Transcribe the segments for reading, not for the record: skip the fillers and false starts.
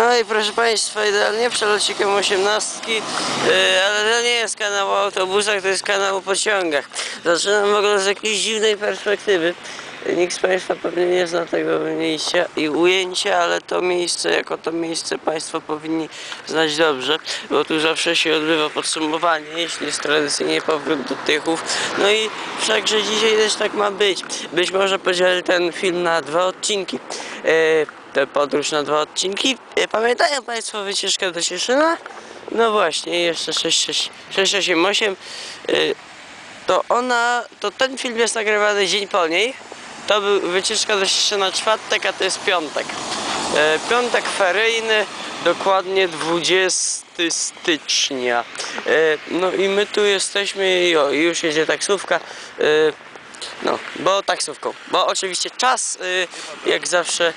No i proszę Państwa, idealnie przelocikiem 18, ale to nie jest kanał o autobusach, to jest kanał o pociągach. Zaczynam w ogóle z jakiejś dziwnej perspektywy. Nikt z Państwa pewnie nie zna tego miejsca i ujęcia, ale to miejsce, jako to miejsce Państwo powinni znać dobrze, bo tu zawsze się odbywa podsumowanie, jeśli jest tradycyjnie powrót do Tychów. No i wszakże dzisiaj też tak ma być. Być może podzielę ten film na 2 odcinki. Tę podróż na 2 odcinki. Pamiętają Państwo wycieczkę do Cieszyna? No właśnie, jeszcze 688. To ten film jest nagrywany dzień po niej. To był wycieczka do Cieszyna czwartek, a to jest piątek. Piątek feryjny, dokładnie 20 stycznia. No i my tu jesteśmy i już jedzie taksówka. No, bo taksówką. Bo oczywiście czas, jak zawsze,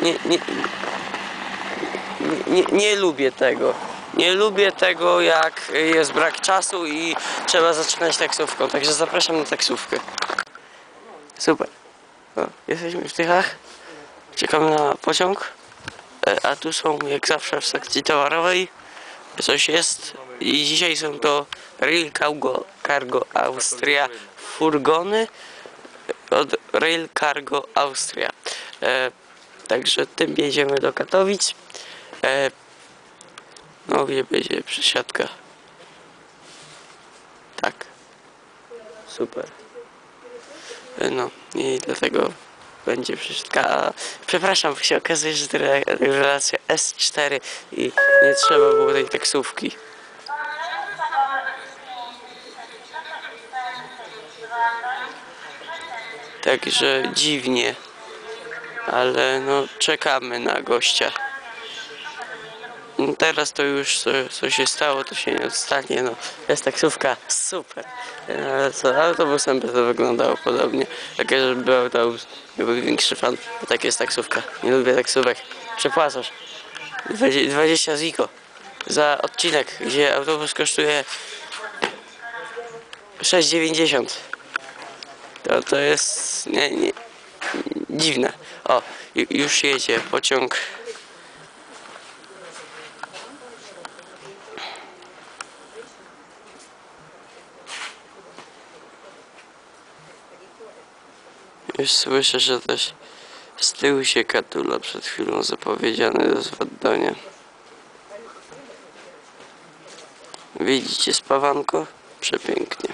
nie lubię tego. Nie lubię tego, jak jest brak czasu i trzeba zaczynać taksówką. Także zapraszam na taksówkę. Super. No, jesteśmy w Tychach. Czekamy na pociąg. A tu są, jak zawsze, w sekcji towarowej coś jest. I dzisiaj są to Rail Cargo Austria furgony od Rail Cargo Austria. Także tym jedziemy do Katowic. No, gdzie będzie przesiadka. Tak. Super. No i dlatego będzie przesiadka. Przepraszam, się okazuje, że to relacja S4 i nie trzeba było tej taksówki. Także dziwnie. Ale no, czekamy na gościa. Teraz to już co się stało, to się nie odstanie. No, jest taksówka, super. Ale co, autobusem by to wyglądało podobnie. Takie, żeby był autobus, był większy fan. A tak jest taksówka. Nie lubię taksówek. Przepłacasz 20 ziko za odcinek, gdzie autobus kosztuje 6,90. To jest dziwne. O, już jedzie pociąg. Już słyszę, że też z tyłu się Katula przed chwilą zapowiedziany do zwoddania. Widzicie spawanko? Przepięknie.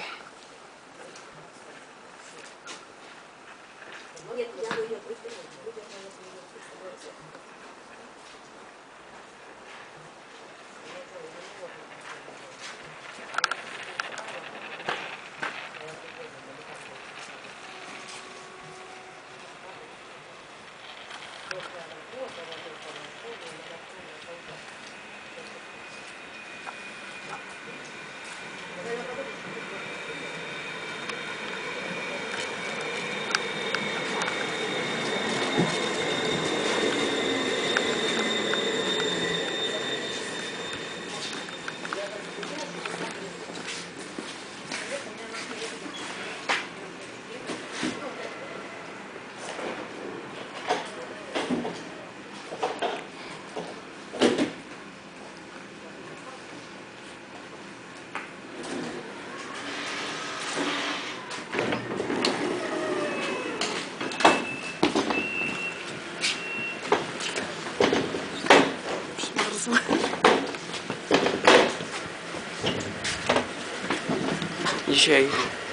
Dzisiaj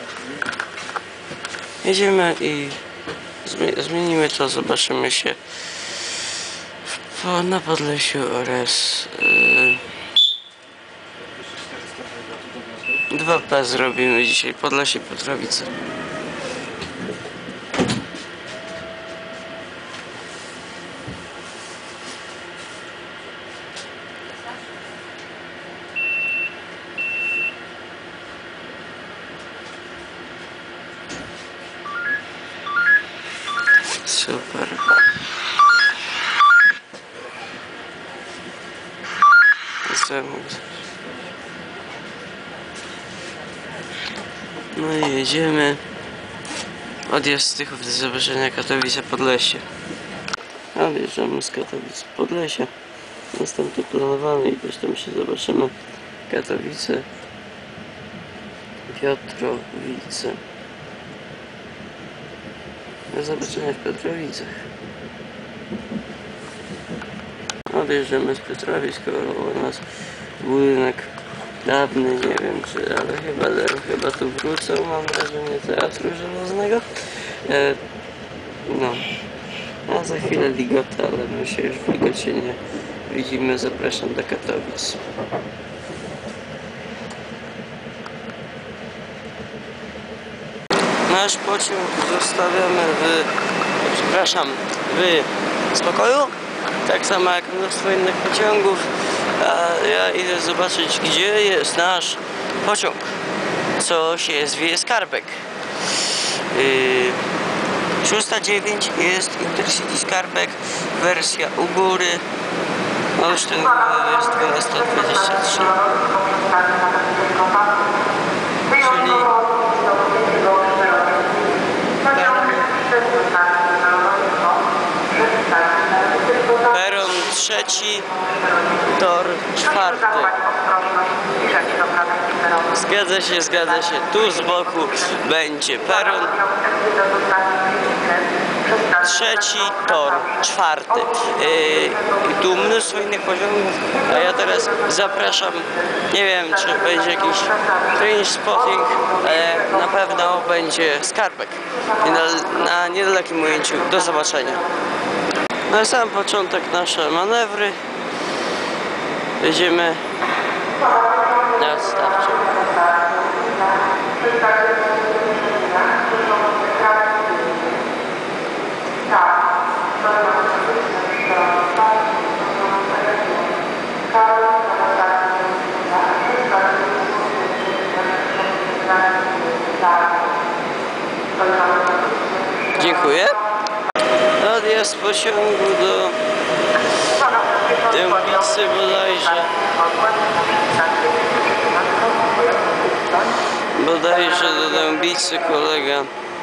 jedziemy i zmienimy to, zobaczymy się na Podlesiu oraz 2P zrobimy dzisiaj, Podlesie, Petrowice. Super. No i jedziemy. Odjazd z Tychów do zobaczenia Katowice, Podlesie. Odjeżdżamy z Katowic, Podlesia. następny planowany i też tam się zobaczymy. Katowice, Piotrowice. Do zobaczenia w Piotrowicach. Odjeżdżamy z Piotrowic, koło nas budynek dawny, nie wiem czy, ale chyba tu wrócą, mam wrażenie, Teatru Żelaznego. No, a za chwilę Ligota, ale my się już w Ligocie nie widzimy. Zapraszam do Katowic. Nasz pociąg zostawiamy w spokoju, tak samo jak mnóstwo innych pociągów, a ja idę zobaczyć, gdzie jest nasz pociąg, co się zwie Skarbek. 609 jest Intercity Skarbek, wersja u góry, Olsztyn jest 12:23, czyli peron trzeci, tor czwarty. Zgadza się. Tu z boku będzie peron trzeci, tor czwarty. Tu mnóstwo innych pociągów, a ja teraz zapraszam, nie wiem czy będzie jakiś train spotting, ale na pewno będzie Skarbek na niedalekim ujęciu. Do zobaczenia. Na sam początek nasze manewry. Jedziemy na starcie. Dziękuję. Odjazd pociągu do Dębicy bodajże do Dębicy kolega.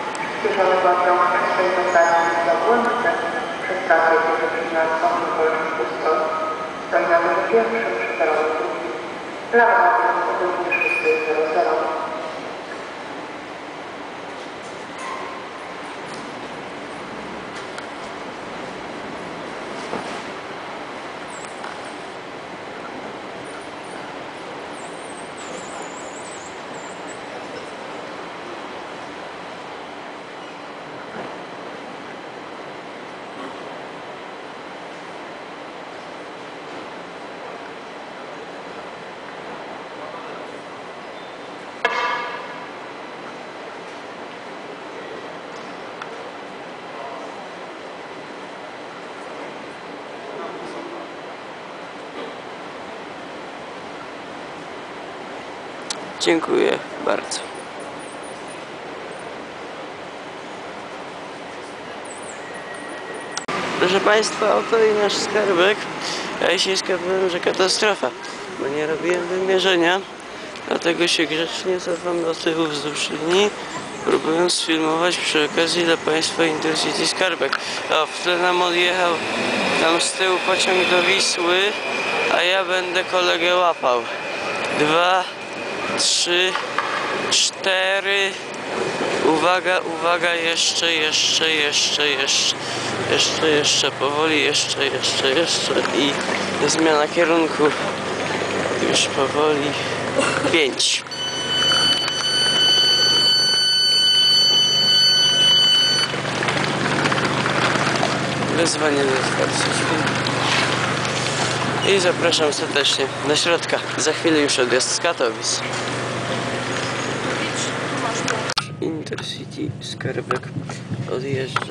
Dziękuję bardzo. Proszę Państwa, oto i nasz Skarbek. Ja się skapnąłem, że katastrofa, bo nie robiłem wymierzenia, dlatego się grzecznie cofam do tyłu wzdłuż linii, próbując sfilmować przy okazji dla Państwa Intercity Skarbek. O, w tle nam odjechał tam z tyłu pociąg do Wisły, a ja będę kolegę łapał. 2, 3, 4. Uwaga, jeszcze, powoli, jeszcze i zmiana kierunku już powoli. 5. Wezwanie do otwarcia drzwi. I zapraszam serdecznie do środka. Za chwilę już odjazd z Katowic. Intercity Skarbek odjeżdża.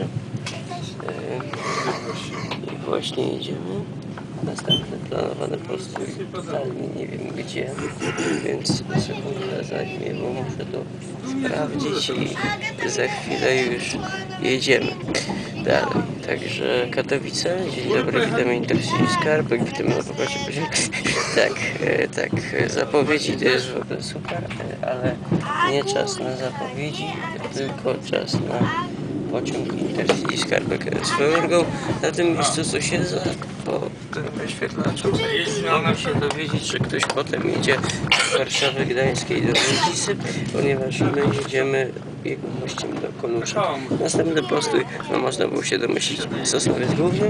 I właśnie jedziemy. Następny planowany postój totalnie nie wiem gdzie, więc sekundę zajmie, bo muszę to sprawdzić i za chwilę już jedziemy dalej. Także Katowice, dzień dobry, witamy Intercity Skarbek, witamy na pokładzie poziomie. Tak, zapowiedzi to jest w ogóle super, ale nie czas na zapowiedzi, tylko czas na pociąg Intercity Skarbek swoją drogą. Na tym miejscu co siedzę po tym wyświetlaczu mogę się dowiedzieć, że ktoś potem jedzie z Warszawy Gdańskiej do Wodzisy, ponieważ my jedziemy jego gościem do Koluszek. Następny postój, no można było się domyślić, Sosnowiec Główny.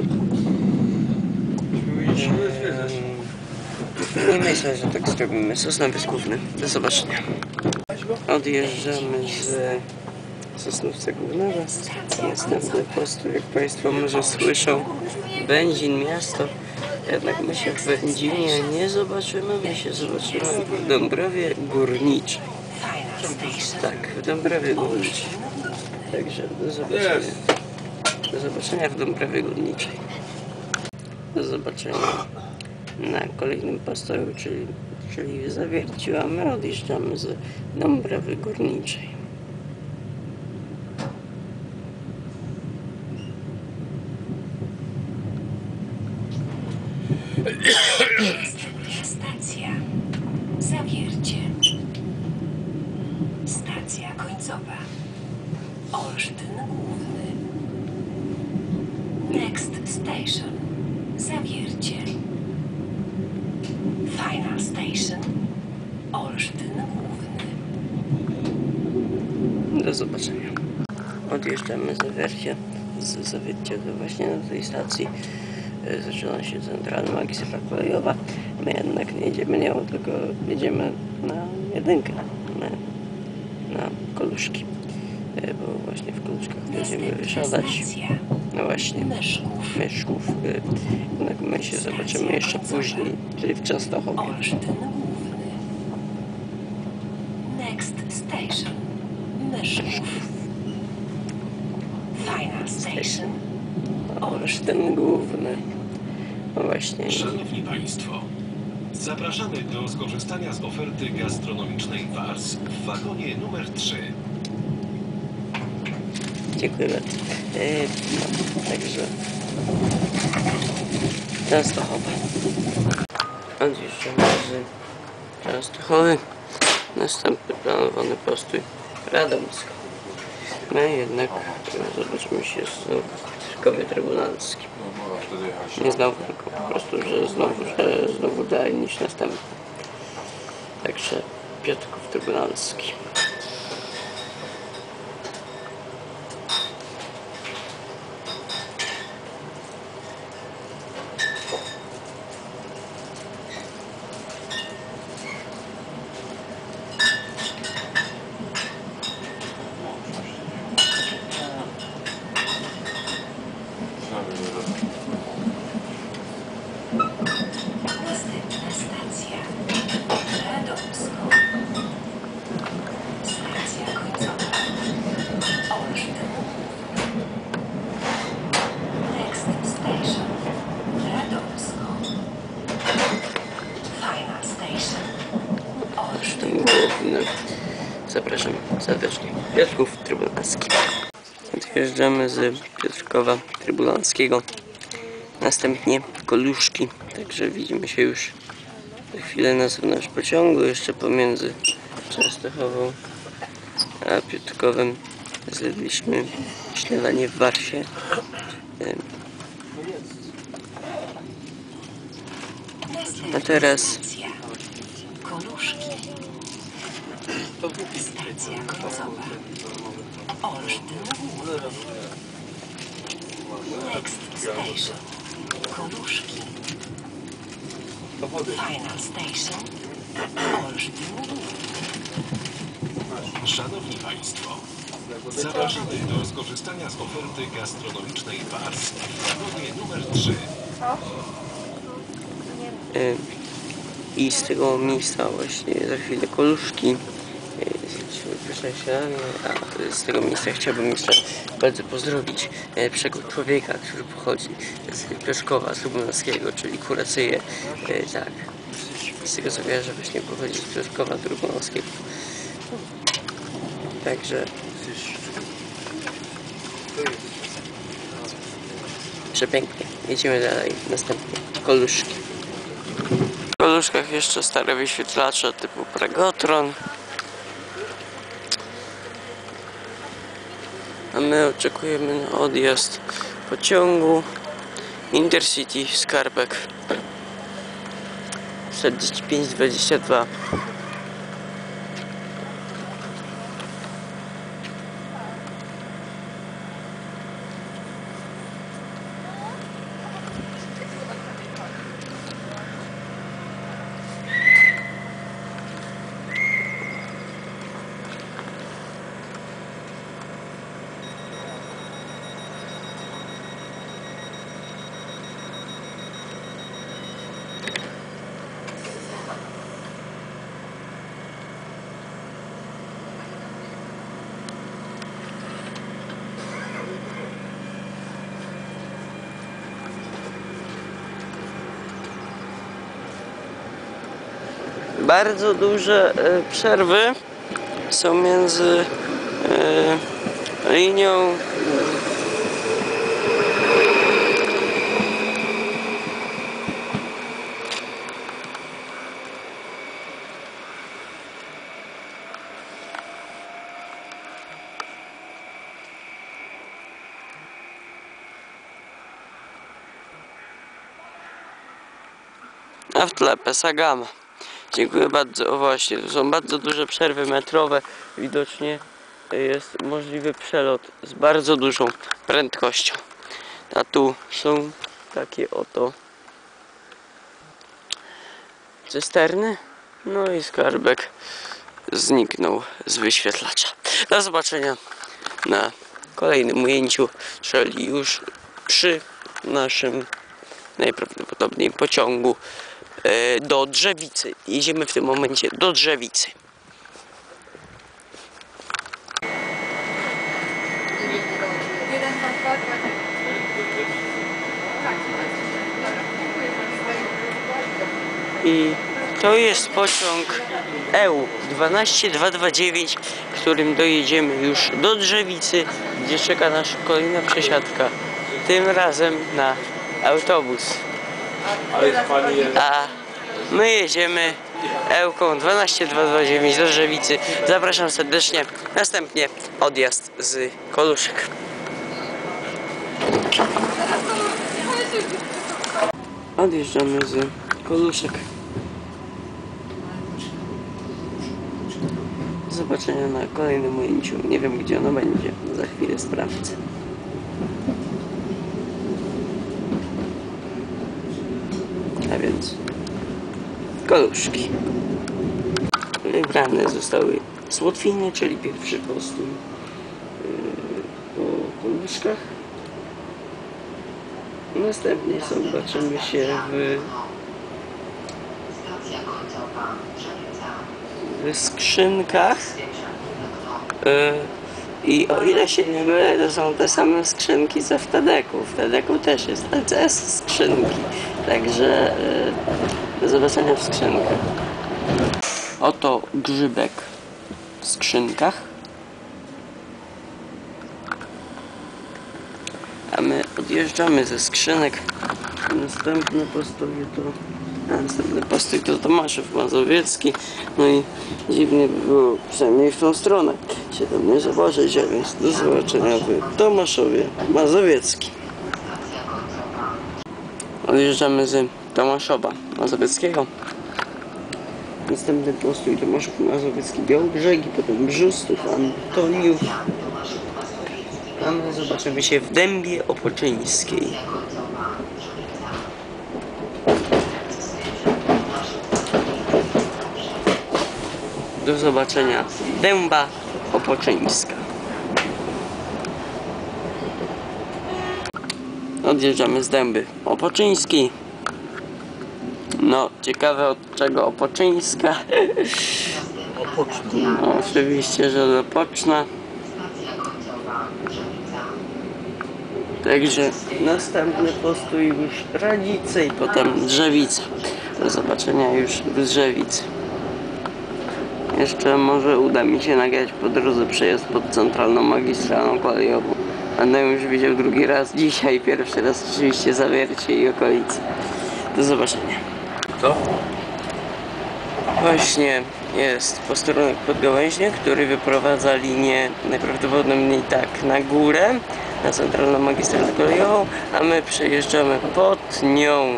I myślę, że tak zrobimy. Sosnowiec Główny. Do zobaczenia. Odjeżdżamy z Sosnowca Głównego. Następny postój, jak Państwo może słyszą, Będzin miasto. Jednak my się w Będzinie nie zobaczymy, my się zobaczymy w Dąbrowie Górniczej. Tak, w Dąbrowie Górniczej. Także do zobaczenia. Do zobaczenia w Dąbrowie Górniczej. Do zobaczenia na kolejnym postoju, czyli w Zawierciu, a my odjeżdżamy z Dąbrowy Górniczej. Stacja Zawiercie. Stacja końcowa Olsztyn Główny. Next station Zawiercie. Final station Olsztyn Główny. Do zobaczenia. Odjeżdżamy z Zawiercia do właśnie na tej stacji. Zaczyna się centralna magistrala kolejowa. My jednak nie jedziemy nią, tylko jedziemy na jedynkę, na Koluszki. Bo właśnie w Koluszkach będziemy wysiadać. No właśnie, Myszków. Jednak my się zobaczymy jeszcze później, czyli w Częstochowie. Olsztyn Główny. Next station Myszków. Final station Olsztyn Główny. No właśnie. Szanowni Państwo, zapraszamy do skorzystania z oferty gastronomicznej Wars w wagonie numer 3. Dziękuję bardzo. Także Częstochowa. Odjeżdżamy z Częstochowy. Następny planowany postój Radomsko. My jednak zobaczymy się z Piotrkowie Trybunalskim. Nie znowu, tylko po prostu, że znowu dalej niż następny. Także Piotrków Trybunalski. Następna stacja Radomsko. Stacja końcowa Olsztyn. Next station Radomsko. Final station Olsztyn. Główny. Zapraszam serdecznie. Piotrków Trybunalski. Odjeżdżamy z Piotrkowa Trybunalskiego. Następnie Koluszki. Także widzimy się już za chwilę na zewnątrz pociągu. Jeszcze pomiędzy Częstochową a Piotrkowem zjedliśmy śniadanie w Warsie. A teraz Stacja Koluszki. Stacja końcowa Olsztyn Główny. Next station Koluszki. Final station Olsztyn Główny. Szanowni Państwo, zapraszamy do skorzystania z oferty gastronomicznej Wars w wagonie numer 3. I z tego miejsca właśnie za chwilę Koluszki zjedliśmy pyszne śniadanie, a z tego miejsca chciałbym jeszcze bardzo pozdrowić przegód człowieka, który pochodzi z Piotrkowa Trybunalskiego, czyli Kuracyje, tak, z tego co kojarzę właśnie pochodzi z Piotrkowa Trybunalskiego. Także przepięknie, jedziemy dalej, następnie Koluszki. W Koluszkach jeszcze stare wyświetlacze typu Pragotron. A my oczekujemy na odjazd pociągu Intercity Skarbek 45:22. Bardzo duże przerwy są między linią a w tle Pesagama. Dziękuję bardzo. O właśnie, to są bardzo duże przerwy metrowe. Widocznie jest możliwy przelot z bardzo dużą prędkością. A tu są takie oto cysterny. No i skarbek zniknął z wyświetlacza. Do zobaczenia na kolejnym ujęciu, czyli już przy naszym najprawdopodobniej pociągu do Drzewicy. Jedziemy w tym momencie do Drzewicy. I to jest pociąg EU 12229, którym dojedziemy już do Drzewicy, gdzie czeka nas kolejna przesiadka. Tym razem na autobus. A my jedziemy Ełką 12229 do Drzewicy. Zapraszam serdecznie. Następnie odjazd z Koluszek. Odjeżdżamy z Koluszek. Do zobaczenia na kolejnym ujęciu. Nie wiem, gdzie ono będzie. Za chwilę sprawdzę. A więc Koluszki. Wybrane zostały Słotwiny, czyli pierwszy postój po Koluszkach. Następnie zobaczymy się w Skrzynkach. I o ile się nie mylę, to są te same skrzynki co w Tadeku. W Tadeku też jest LCS skrzynki. Także do zobaczenia w skrzynkach. Oto grzybek w skrzynkach. A my odjeżdżamy ze skrzynek. Następny postój to Tomaszów Mazowiecki. No i dziwnie by było, przynajmniej w tą stronę się tam nie zobaczyć, a więc do zobaczenia w Tomaszowie Mazowieckim. Odjeżdżamy z Tomaszowa Mazowieckiego. Następny postój Tomaszów Mazowiecki Białobrzegi, potem Brzustów, Antoniów. A my zobaczymy się w Dębie Opoczyńskiej. Do zobaczenia Dęba Opoczyńska. Odjeżdżamy z Dęby Opoczyńskiej. No, ciekawe od czego Opoczyńska. Opoczna. No, oczywiście, że do Opoczna. Także następny postój już Radzice i potem Drzewica. Do zobaczenia już w Drzewicy. Jeszcze może uda mi się nagrać po drodze przejazd pod centralną magistralną kolejową. Będę już widział drugi raz dzisiaj, pierwszy raz oczywiście Zawiercie i okolice. Do zobaczenia. Co? Właśnie jest posterunek Podgałęźnie, który wyprowadza linię najprawdopodobniej tak na górę, na centralną magistralę kolejową, a my przejeżdżamy pod nią.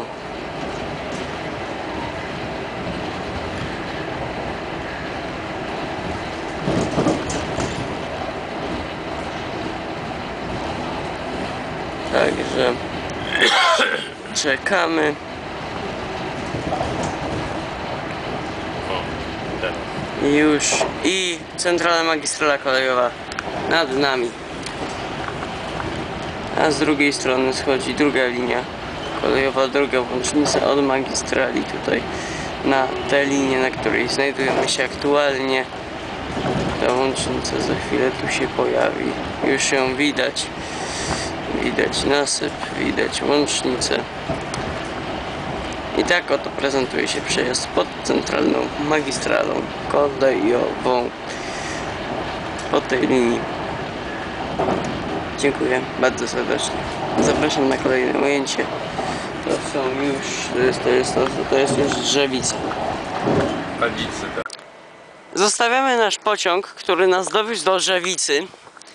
Także czekamy. Już i centralna magistrala kolejowa nad nami. A z drugiej strony schodzi druga linia kolejowa, druga łącznica od magistrali tutaj na tę linię, na której znajdujemy się aktualnie. Ta łącznica za chwilę tu się pojawi. Już ją widać. Widać nasyp, widać łącznicę. I tak oto prezentuje się przejazd pod centralną magistralą kolejową po tej linii. Dziękuję bardzo serdecznie. Zapraszam na kolejne ujęcie. To są już, to jest już Drzewica. Zostawiamy nasz pociąg, który nas dowiózł do Drzewicy.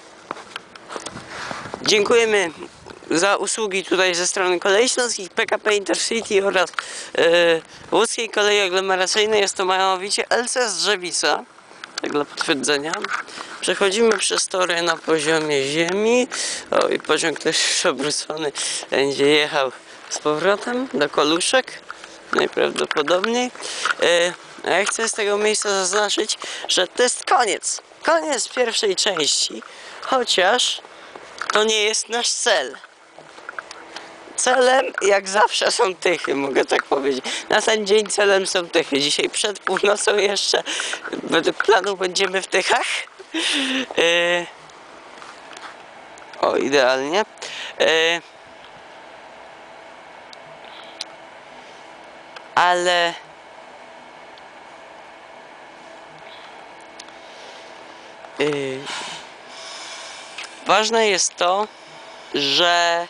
Dziękujemy za usługi tutaj ze strony Kolei Śląskich, PKP Intercity oraz Łódzkiej Kolei Aglomeracyjnej. Jest to mianowicie LC Drzewica, tak dla potwierdzenia. Przechodzimy przez tory na poziomie ziemi. O, i pociąg też już obrócony będzie jechał z powrotem do Koluszek najprawdopodobniej. A ja chcę z tego miejsca zaznaczyć, że to jest koniec pierwszej części, chociaż to nie jest nasz cel. Celem jak zawsze są Tychy, mogę tak powiedzieć. Na ten dzień celem są Tychy. Dzisiaj przed północą jeszcze według planu będziemy w Tychach. O, idealnie. Ale ważne jest to, że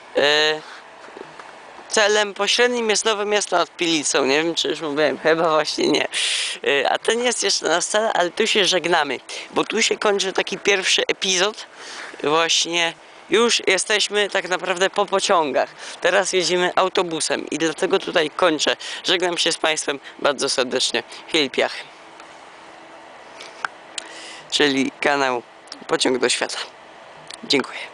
celem pośrednim jest Nowe Miasto nad Pilicą. Nie wiem, czy już mówiłem, chyba właśnie nie. A to nie jest jeszcze nasz cel, ale tu się żegnamy, bo tu się kończy taki pierwszy epizod. Właśnie już jesteśmy tak naprawdę po pociągach. Teraz jedziemy autobusem i dlatego tutaj kończę. Żegnam się z Państwem bardzo serdecznie. Filip Piach, czyli kanał Pociąg do Świata. Dziękuję.